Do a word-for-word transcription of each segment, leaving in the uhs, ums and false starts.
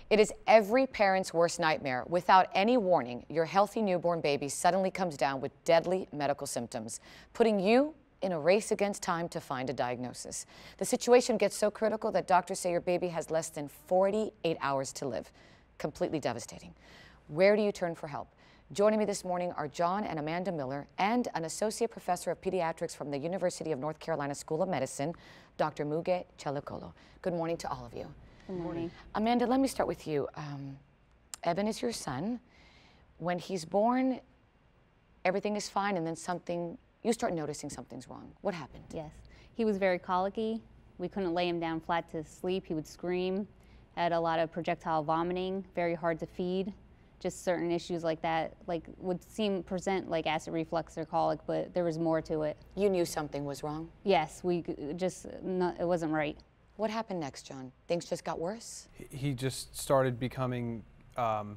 It is every parent's worst nightmare. Without any warning, your healthy newborn baby suddenly comes down with deadly medical symptoms, putting you in a race against time to find a diagnosis. The situation gets so critical that doctors say your baby has less than forty-eight hours to live. Completely devastating. Where do you turn for help? Joining me this morning are John and Amanda Miller and an associate professor of pediatrics from the University of North Carolina School of Medicine, Doctor Muge Calikoglu. Good morning to all of you. Good morning. Amanda, let me start with you. Um, Evan is your son. When he's born, everything is fine, and then something, you start noticing something's wrong. What happened? Yes. He was very colicky. We couldn't lay him down flat to sleep. He would scream, had a lot of projectile vomiting, very hard to feed. Just certain issues like that, like would seem present like acid reflux or colic, but there was more to it. You knew something was wrong? Yes, we just, no, it wasn't right. What happened next, John? Things just got worse? He just started becoming um,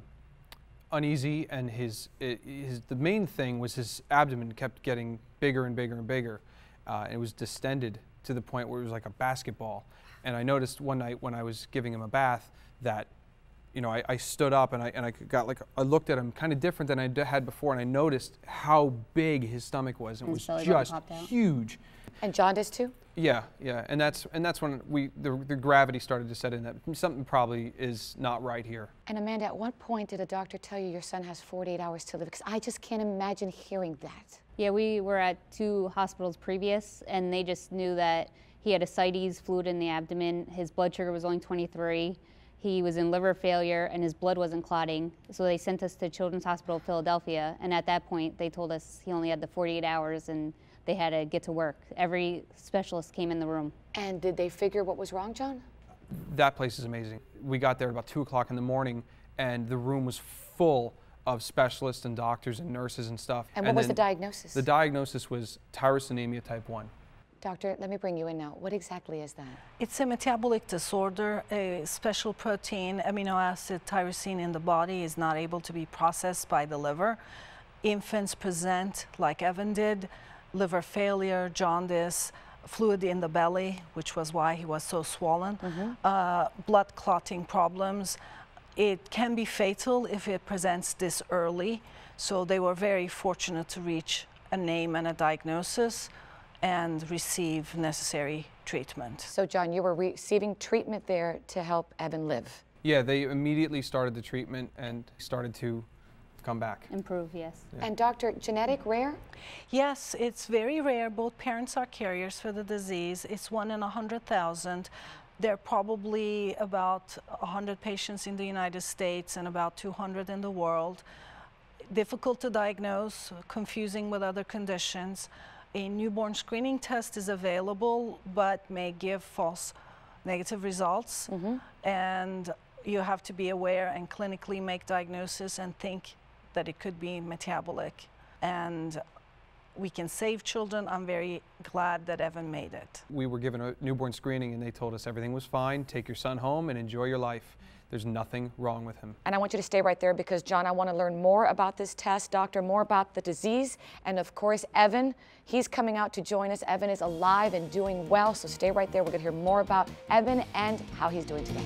uneasy, and his, his, the main thing was his abdomen kept getting bigger and bigger and bigger. Uh, and it was distended to the point where it was like a basketball. And I noticed one night when I was giving him a bath that, you know, I, I stood up and I, and I got like, I looked at him kind of different than I had before, and I noticed how big his stomach was. It was just huge. And jaundice too? Yeah, yeah, and that's and that's when we the, the gravity started to set in, that something probably is not right here. And Amanda, at what point did a doctor tell you your son has forty-eight hours to live? Because I just can't imagine hearing that. Yeah, we were at two hospitals previous, and they just knew that he had ascites, fluid in the abdomen. His blood sugar was only twenty-three. He was in liver failure, and his blood wasn't clotting. So they sent us to Children's Hospital of Philadelphia, and at that point, they told us he only had the forty-eight hours, and they had to get to work. Every specialist came in the room. And did they figure what was wrong, John? That place is amazing. We got there about two o'clock in the morning, and the room was full of specialists and doctors and nurses and stuff. And what and was the diagnosis? The diagnosis was Tyrosinemia Type one. Doctor, let me bring you in now. What exactly is that? It's a metabolic disorder. A special protein, amino acid tyrosine in the body is not able to be processed by the liver. Infants present, like Evan did, liver failure, jaundice, fluid in the belly, which was why he was so swollen, mm-hmm. uh, blood clotting problems. It can be fatal if it presents this early, so they were very fortunate to reach a name and a diagnosis and receive necessary treatment. So John, you were receiving treatment there to help Evan live? Yeah, they immediately started the treatment and started to come back. Improve, yes. Yeah. And doctor, genetic rare? Yes, it's very rare. Both parents are carriers for the disease. It's one in a hundred thousand. There are probably about a hundred patients in the United States and about two hundred in the world. Difficult to diagnose, confusing with other conditions. A newborn screening test is available, but may give false negative results. Mm-hmm. And you have to be aware and clinically make diagnosis and think that it could be metabolic. And we can save children. I'm very glad that Evan made it. We were given a newborn screening, and they told us everything was fine. Take your son home and enjoy your life. There's nothing wrong with him. And I want you to stay right there because, John, I want to learn more about this test, doctor, more about the disease. And of course, Evan, he's coming out to join us. Evan is alive and doing well, so stay right there. We're going to hear more about Evan and how he's doing today.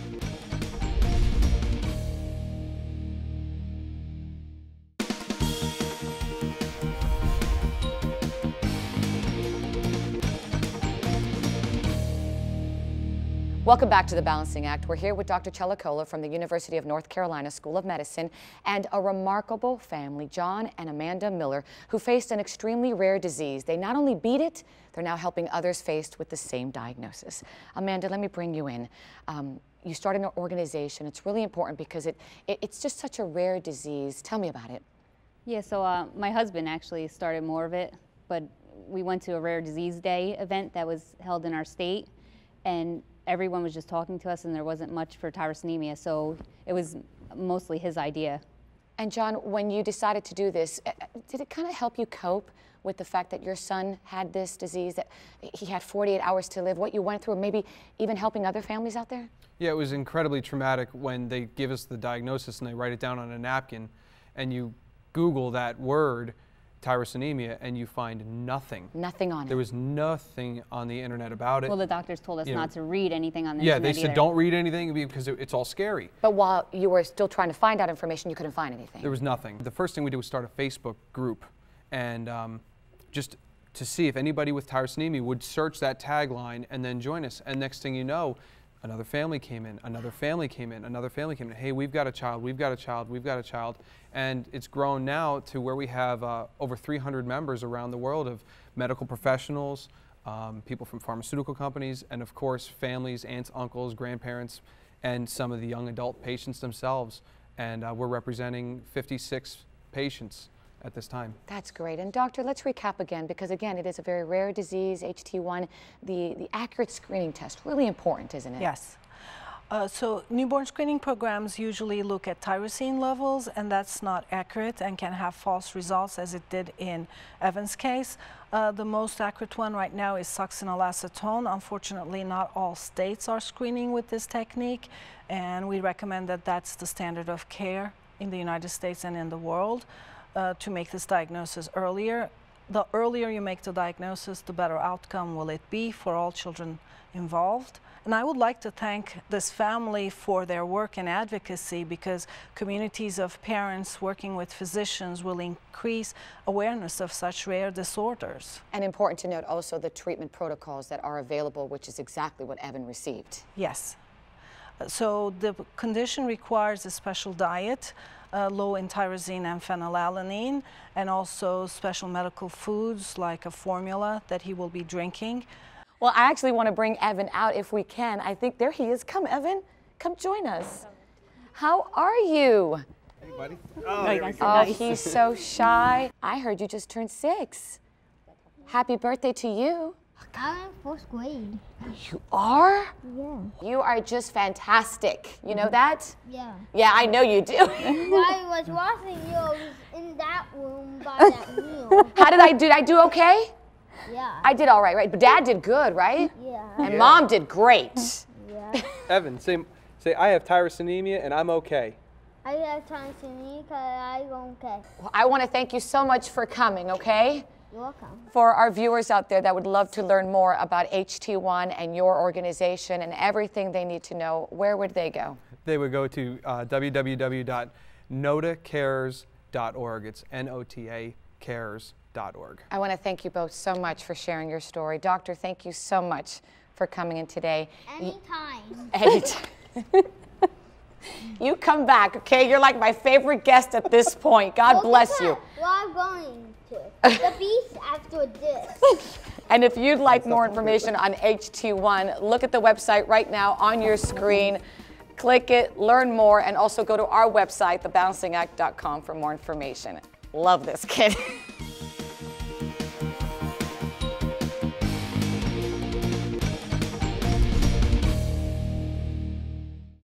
Welcome back to The Balancing Act. We're here with Doctor Calikoglu from the University of North Carolina School of Medicine and a remarkable family, John and Amanda Miller, who faced an extremely rare disease. They not only beat it, they're now helping others faced with the same diagnosis. Amanda, let me bring you in. Um, you started an organization. It's really important because it, it it's just such a rare disease. Tell me about it. Yeah, so uh, my husband actually started more of it, but we went to a Rare Disease Day event that was held in our state, and everyone was just talking to us, and there wasn't much for tyrosinemia, so it was mostly his idea. And John, when you decided to do this, did it kind of help you cope with the fact that your son had this disease, that he had forty-eight hours to live, what you went through, maybe even helping other families out there? Yeah, it was incredibly traumatic when they give us the diagnosis and they write it down on a napkin, and you Google that word, tyrosinemia, and you find nothing. Nothing on it. There was nothing on the internet about it. Well, the doctors told us You know, not to read anything on the yeah, internet they said either. don't read anything because it, it's all scary. But while you were still trying to find out information, you couldn't find anything. There was nothing. The first thing we did was start a Facebook group, and um, just to see if anybody with tyrosinemia would search that tagline and then join us. And next thing you know, another family came in, another family came in, another family came in. Hey, we've got a child, we've got a child, we've got a child. And it's grown now to where we have uh, over three hundred members around the world of medical professionals, um, people from pharmaceutical companies, and of course families, aunts, uncles, grandparents, and some of the young adult patients themselves. And uh, we're representing fifty-six patients at this time. That's great. And doctor, let's recap again, because again, it is a very rare disease, H T one. The, the accurate screening test, really important, isn't it? Yes. Uh, so newborn screening programs usually look at tyrosine levels, and that's not accurate and can have false results, as it did in Evan's case. Uh, the most accurate one right now is succinylacetone. Unfortunately, not all states are screening with this technique, and we recommend that that's the standard of care in the United States and in the world uh, to make this diagnosis earlier. The earlier you make the diagnosis, the better outcome will it be for all children involved. And I would like to thank this family for their work and advocacy, because communities of parents working with physicians will increase awareness of such rare disorders. And important to note also the treatment protocols that are available, which is exactly what Evan received. Yes. So the condition requires a special diet, uh, low in tyrosine and phenylalanine, and also special medical foods like a formula that he will be drinking. Well, I actually want to bring Evan out if we can. I think there he is. Come, Evan. Come join us. How are you? Hey, buddy. Oh, you guys Oh, are nice. he's so shy. I heard you just turned six. Happy birthday to you. I'm in fourth grade. You are? Yeah. You are just fantastic. You know that? Yeah. Yeah, I know you do. While I was watching you, I was in that room by that meal. How did I do? Did I do okay? Yeah. I did all right, right? But Dad did good, right? Yeah. And Yeah. Mom did great. Yeah. Evan, say, say I have tyrosinemia and I'm okay. I have time to me because I'm okay. Well, I want to thank you so much for coming, okay? You're welcome. For our viewers out there that would love to learn more about H T one and your organization and everything they need to know, where would they go? They would go to uh, w w w dot nota cares dot org. It's N O T A cares dot org. I want to thank you both so much for sharing your story. Doctor, thank you so much for coming in today. Anytime. Anytime. You come back, okay? You're like my favorite guest at this point. God Well, bless guess you. what? Well, I'm going to. The beast after this. And if you'd like more information on H T one, look at the website right now on your screen. Click it, learn more, and also go to our website, the balancing act dot com, for more information. Love this kid.